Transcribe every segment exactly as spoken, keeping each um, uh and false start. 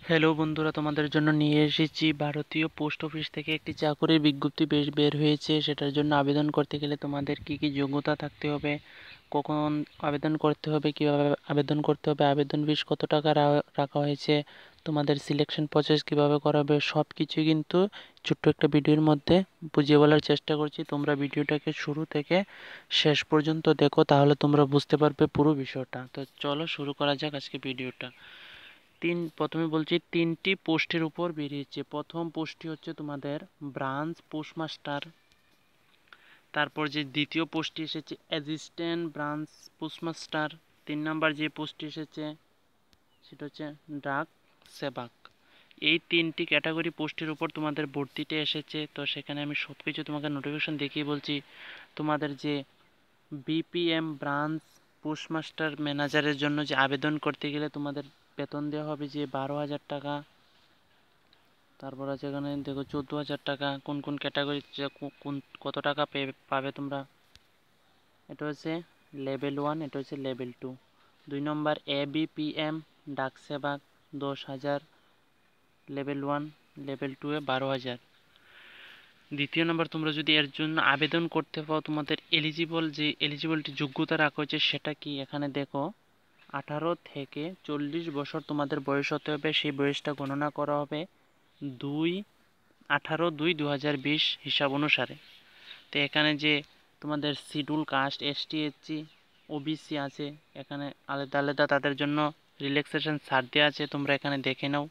Hello বন্ধুরা, তোমাদের জন্য নিয়ে এসেছি ভারতীয় পোস্ট অফিস থেকে একটি চাকরির বিজ্ঞপ্তি বের বের হয়েছে। সেটার জন্য আবেদন করতে গেলে তোমাদের কি কি যোগ্যতা থাকতে হবে, কখন আবেদন করতে হবে, কিভাবে আবেদন করতে হবে, আবেদন ফিস কত টাকা রা- রাখা হয়েছে, তোমাদের সিলেকশন প্রসেস কিভাবে করা হবে, সব কিছুই কিন্তু ছোট্ট একটা ভিডিওর মধ্যে বুঝিয়ে বলার চেষ্টা করছি। তোমরা ভিডিওটাকে শুরু থেকে শেষ পর্যন্ত দেখো, তাহলে তোমরা বুঝতে পারবে পুরো বিষয়টা। তো চলো শুরু করা যাক আজকে ভিডিওটা। তিন প্রথমে বলছি তিনটি পোস্টের উপর বেরিয়েছে। প্রথম পোস্টটি হচ্ছে তোমাদের ব্রাঞ্চ পোস্টমাস্টার। তারপর যে দ্বিতীয় পোস্টটি এসেছে অ্যাসিস্ট্যান্ট ব্রাঞ্চ পোস্টমাস্টার। তিন নাম্বার যে পোস্টটি এসেছে সেটা হচ্ছে ডাক সেবক। এই তিনটি ক্যাটাগরি পোস্টের উপর তোমাদের ভর্তিটা এসেছে। তো সেখানে আমি সব কিছু তোমাকে নোটিফিকেশন দেখিয়ে বলছি। তোমাদের যে বিপিএম ব্রাঞ্চ পোস্টমাস্টার ম্যানেজারের জন্য যে আবেদন করতে গেলে তোমাদের বেতন দেওয়া হবে যে বারো হাজার টাকা। তারপর আছে এখানে দেখো চোদ্দো হাজার টাকা। কোন কোন ক্যাটাগরি কোন কত টাকা পাবে তোমরা, এটা হচ্ছে লেভেল ওয়ান, এটা হচ্ছে লেভেল টু। দুই নম্বর এ বিপিএম ডাক সেবক দশ হাজার, লেভেল ওয়ান। লেভেল টু এ বারো হাজার। দ্বিতীয় নম্বর, তোমরা যদি এর জন্য আবেদন করতে পাও, তোমাদের এলিজিবল যে এলিজিবিলিটি যোগ্যতা রাখা হয়েছে সেটা কি এখানে দেখো। আঠারো থেকে চল্লিশ বছর তোমাদের বয়স হতে হবে। সেই বয়সটা গণনা করা হবে দুই আঠারো দুই দু হাজার বিশ হিসাব অনুসারে। তো এখানে যে তোমাদের schedule caste ST SC OBC আছে, এখানে আলাদা আলাদা তাদের জন্য রিল্যাক্সেশন ছাড় দেওয়া আছে, তোমরা এখানে দেখে নাও।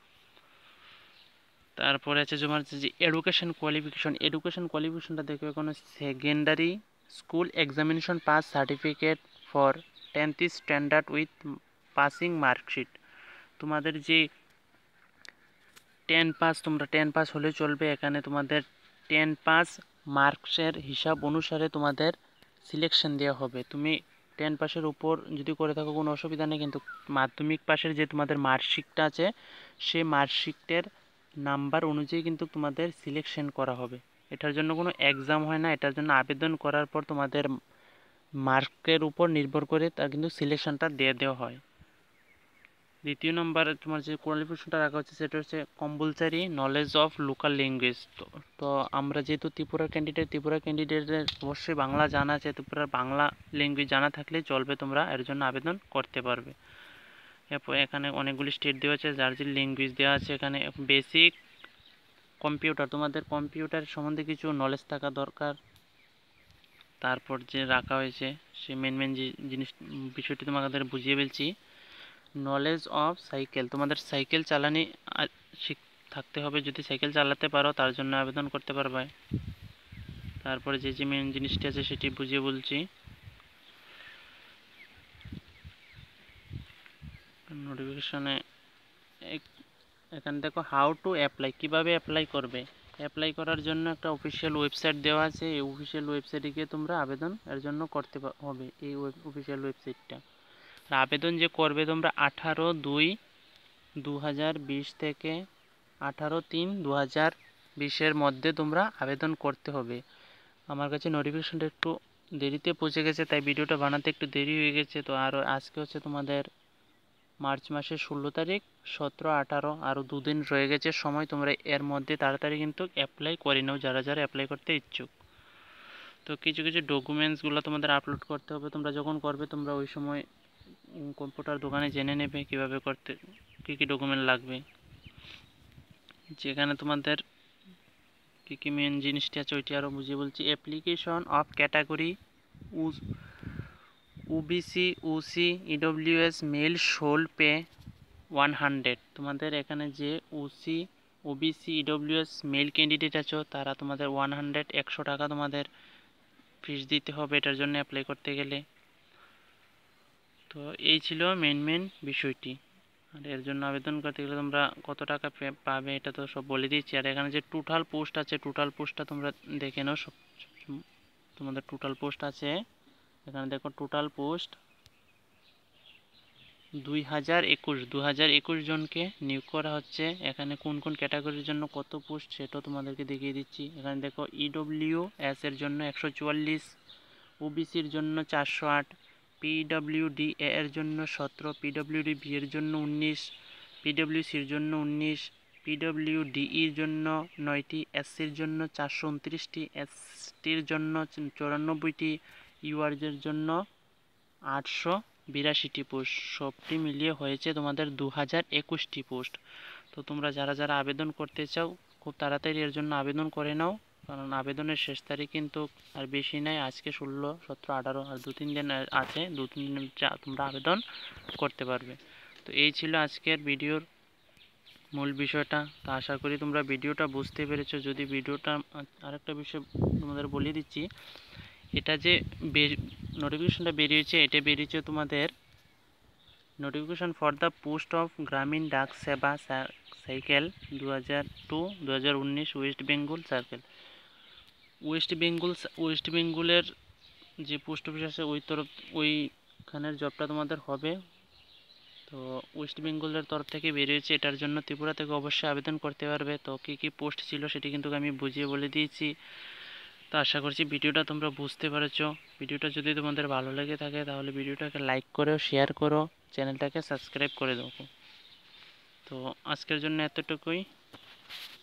তারপরে আছে তোমার যে এডুকেশন কোয়ালিফিকেশন। এডুকেশন কোয়ালিফিকেশনটা দেখো, এখানে secondary school examination pass certificate for tenth standard with passing marksheet. তোমাদের যে টেন পাস, তোমরা টেন পাস হলে চলবে। এখানে তোমাদের টেন পাস মার্কসের হিসাব অনুসারে তোমাদের সিলেকশন দেওয়া হবে। তুমি টেন পাসের উপর যদি করে থাকো কোনো অসুবিধা নেই, কিন্তু মাধ্যমিক পাশের যে তোমাদের মার্কশিটটা আছে সেই মার্কশিটের নাম্বার অনুযায়ী কিন্তু তোমাদের সিলেকশন করা হবে। এটার জন্য কোনো এক্সাম হয় না, এটার জন্য আবেদন করার পর তোমাদের মার্কের উপর নির্ভর করে তার কিন্তু সিলেকশনটা দিয়ে দেওয়া হয়। দ্বিতীয় নম্বরে তোমার যে কোয়ালিফিকেশনটা রাখা হচ্ছে সেটা হচ্ছে compulsory knowledge of local language. তো তো আমরা যেহেতু ত্রিপুরার ক্যান্ডিডেট, ত্রিপুরা ক্যান্ডিডেটের অবশ্যই বাংলা জানা আছে। ত্রিপুরার বাংলা ল্যাঙ্গুয়েজ জানা থাকলে চলবে, তোমরা এর জন্য আবেদন করতে পারবে। এরপর এখানে অনেকগুলি স্টেট দেওয়া আছে, যার যে ল্যাঙ্গুয়েজ দেওয়া আছে এখানে বেসিক কম্পিউটার, তোমাদের কম্পিউটার সম্বন্ধে কিছু নলেজ থাকা দরকার। তারপর যে রাখা হয়েছে সে মেন মেন যে জিনিস বিষয়টি তোমাদের বুঝিয়ে বলছি। নলেজ অফ সাইকেল, তোমাদের সাইকেল চালানি শিখ থাকতে হবে। যদি সাইকেল চালাতে পারো তার জন্য আবেদন করতে পারবে। তারপরে যে যে মেন জিনিসটি আছে সেটি বুঝিয়ে বলছি। নোটিফিকেশনে এখানে দেখো হাউ টু অ্যাপ্লাই, কীভাবে অ্যাপ্লাই করবে। অ্যাপ্লাই করার জন্য একটা অফিসিয়াল ওয়েবসাইট দেওয়া আছে। এই অফিসিয়াল ওয়েবসাইটে গিয়ে তোমরা আবেদন এর জন্য করতে হবে। এই অফিসিয়াল ওয়েবসাইটটা আবেদন যে করবে তোমরা আঠারো দুই দু হাজার বিশ থেকে আঠারো তিন দু হাজার বিশের মধ্যে তোমরা আবেদন করতে হবে। আমার কাছে নোটিফিকেশনটা একটু দেরিতে পৌঁছে গেছে, তাই ভিডিওটা বানাতে একটু দেরি হয়ে গেছে। তো আরও আজকে হচ্ছে তোমাদের মার্চ মাসের ষোলো তারিখ, সতেরো আঠারো আরও দুদিন রয়ে গেছে সময়। তোমরা এর মধ্যে তাড়াতাড়ি কিন্তু অ্যাপ্লাই করে নাও যারা যারা অ্যাপ্লাই করতে ইচ্ছুক। তো কিছু কিছু ডকুমেন্টসগুলো তোমাদের আপলোড করতে হবে। তোমরা যখন করবে তোমরা ওই সময় কম্পিউটার দোকানে জেনে নেবে কীভাবে করতে, কী কী ডকুমেন্ট লাগবে। যেখানে তোমাদের কী কী মেন জিনিসটি আছে ওইটি আরও বুঝিয়ে বলছি। Application of category OBC OC EWS male shall pay one hundred. তোমাদের এখানে যে OC OBC EWS male candidate আছো তারা তোমাদের ওয়ান হান্ড্রেড একশো টাকা তোমাদের ফিস দিতে হবে এটার জন্য অ্যাপ্লাই করতে গেলে। তো এই ছিল মেন মেন বিষয়টি। আর এর জন্য আবেদন করতে গেলে তোমরা কত টাকা পাবে এটা তো সব বলে দিচ্ছি। আর এখানে যে টোটাল পোস্ট আছে, টোটাল পোস্টটা তোমরা দেখে নাও। সব তোমাদের টোটাল পোস্ট আছে এখানে দেখো। টোটাল পোস্ট দুই হাজার একুশ দু হাজার একুশ জনকে নিয়োগ করা হচ্ছে। এখানে কোন কোন ক্যাটাগরির জন্য কত পোস্ট সেটাও তোমাদেরকে দেখিয়ে দিচ্ছি। এখানে দেখো ইডব্লিউ এস এর জন্য একশো চুয়াল্লিশ, ওবিসির জন্য চারশো আট, পিডব্লিউডি এ এর জন্য সতেরো, পিডব্লিউডি বি এর জন্য উনিশ, পিডব্লিউসির জন্য উনিশ, পিডব্লিউডিইর জন্য নয়টি, এসসির জন্য চারশো উনত্রিশটি, এসটির জন্য চুরানব্বইটি, ইউআরজের জন্য আটশো বিরাশিটি পোস্ট, সবটি মিলিয়ে হয়েছে তোমাদের দু হাজার একুশটি পোস্ট। তো তোমরা যারা যারা আবেদন করতে চাও খুব তাড়াতাড়ি এর জন্য আবেদন করে নাও, কারণ আবেদনের শেষ তারিখ কিন্তু আর বেশি নাই, আজকে ষোলো সতেরো আঠারো আর দু তিন দিন আছে, দু তিন দিন তোমরা আবেদন করতে পারবে। তো এই ছিল আজকের ভিডিওর মূল বিষয়টা। তো আশা করি তোমরা ভিডিওটা বুঝতে পেরেছো। যদি ভিডিওটা আরেকটা বিষয় তোমাদের বলে দিচ্ছি, এটা যে নোটিফিকেশনটা বেরিয়েছে, এটা বেরিয়েছে তোমাদের notification for the post of Gramin Dak সেবা সাইকেল দু হাজার টু দু হাজার উনিশ West Bengal circle. West Bengal West বেঙ্গলের যে পোস্ট অফিস আছে ওই তরফ ওইখানের জবটা তোমাদের হবে। তো ওয়েস্ট বেঙ্গলের তরফ থেকে বেরিয়েছে, এটার জন্য ত্রিপুরা থেকে অবশ্যই আবেদন করতে পারবে। তো কী কী পোস্ট ছিল সেটি কিন্তু আমি বুঝিয়ে বলে দিয়েছি। তো আশা করছি ভিডিওটা তোমরা বুঝতে পেরেছো। ভিডিওটা যদি তোমাদের ভালো লেগে থাকে তাহলে ভিডিওটাকে লাইক করো, শেয়ার করো, চ্যানেলটাকে সাবস্ক্রাইব করে দেবো। তো আজকের জন্য এতটুকুই।